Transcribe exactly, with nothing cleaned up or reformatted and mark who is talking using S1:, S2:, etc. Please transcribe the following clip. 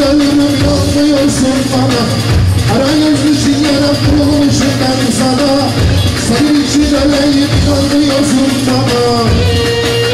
S1: bakınca ölürüm yanmıyorsun bana. Ara gözlü çingene kurulmuşum ben sana. Senin için öleyim yanmıyorsun bana.